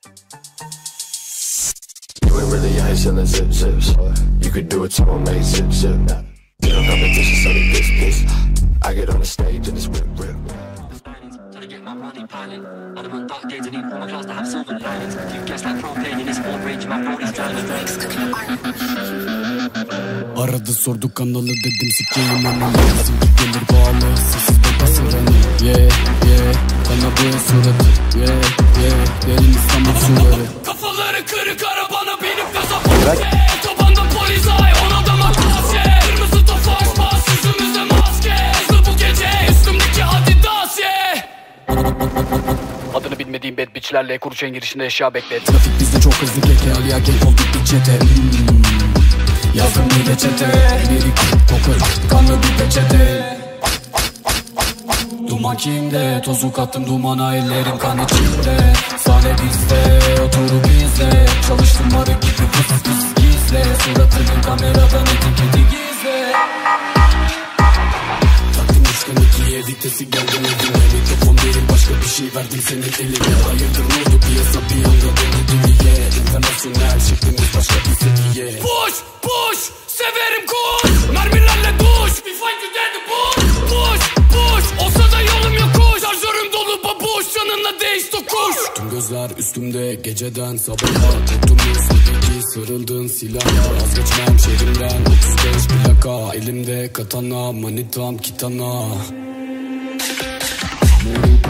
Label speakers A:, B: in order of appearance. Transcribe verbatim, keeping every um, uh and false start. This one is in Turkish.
A: You ain't really out here selling zip zips. You could do it to my mate zip zip. You don't competition, so they piss piss. I get on the stage and it's rip rip.
B: Trying to get my money piling. Adamant dark days, I need all my class to have silver linings. Few guests like propane in this old rage, my body's driving.
C: Aradı sordu kanalı, dedim sikeyim anamı. Bizimki gelir bağlı, sessiz babası ranı. Yeah yeah, kanadı suratı. Yeah yeah, derin İstanbul suları.
D: Kafaları kırık arabana binip gaza bak. Tabanda polis ay, on adama kasye. Kırmızı tofaş bas, yüzümüzde maske. Hızlı bu gece, üstümdeki Adidas yeah.
C: Adını bilmediğim bad bitchlerle Kuruçen girişinde eşya beklet. Trafik bizde çok hızlı keke, Aliya gang olduk bir çete. hmm. Yazdım bir reçete, biri kırık kokur, kanlı bir peçete. Duman kimde, tozu kattım dumana, ellerim kan içinde. Sahne bizde, oturup izle. Çalıştım arı gibi pıs pıs gizle. Suratını kameradan etiketi gizle. Taktım üçten ikiye, vitesi geldim evime. Mikrofon değil başka bir şey, verdim senin eline. Hayırdır oldu piyasa bir anda döndü diliye. İnternasyonel şeklimiz başka bir seviye.
D: Push push, severim kuş. Mermilerle duş, we fight you dead the bush. Push push, olsa da yolum yokuş. Şarjörüm dolu babuş, canınla değiş tokuş.
C: Tüm gözler üstümde geceden sabaha. Korktum üstündeki sarıldığın silaha. Vazgeçmem şehrimden otuz beş plaka. Elimde katana, manitam kitana. Moruk